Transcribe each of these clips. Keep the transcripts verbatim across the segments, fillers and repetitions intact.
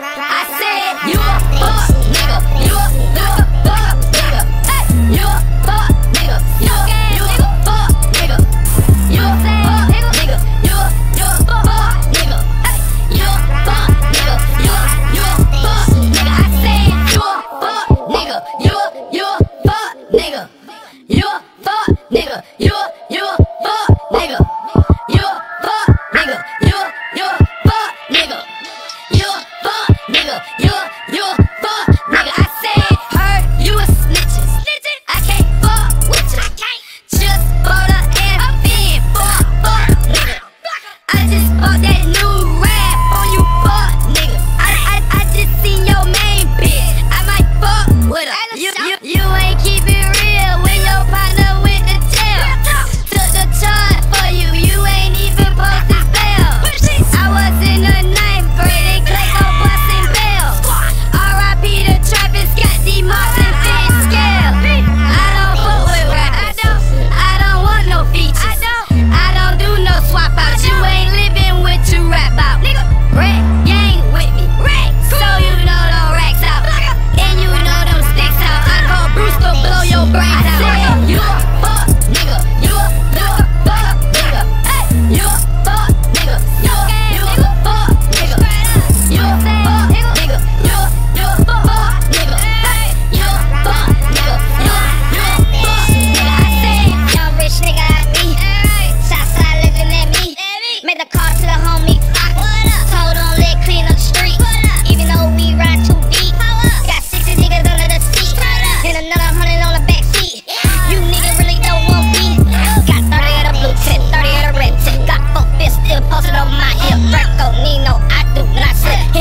I said you a fuck nigga, you a fuck nigga, hey, you a fuck nigga, you you a fuck nigga, you a fuck nigga, you you a fuck nigga, hey, you a fuck nigga, you you a fuck nigga. I said you a fuck nigga, you you a fuck nigga, you a fuck nigga, you you a fuck nigga, you a fuck nigga, you you a fuck nigga. You a fuck nigga, you a, you a fuck nigga. I said, heard you a snitchin', snitchin'. I can't fuck with you, I can't. Just for the F N, fuck, fuck nigga. I just bought that new rap on you, fuck nigga. I, I, I just seen your main bitch, I might fuck with her. You, you, you ain't keep it real when your partner went to jail. Took the charge for you, you ain't even posted bail. I was in the ninth grade.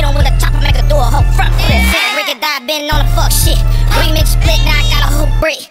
Been on the fuck shit. Remix split, now I got a whole brick.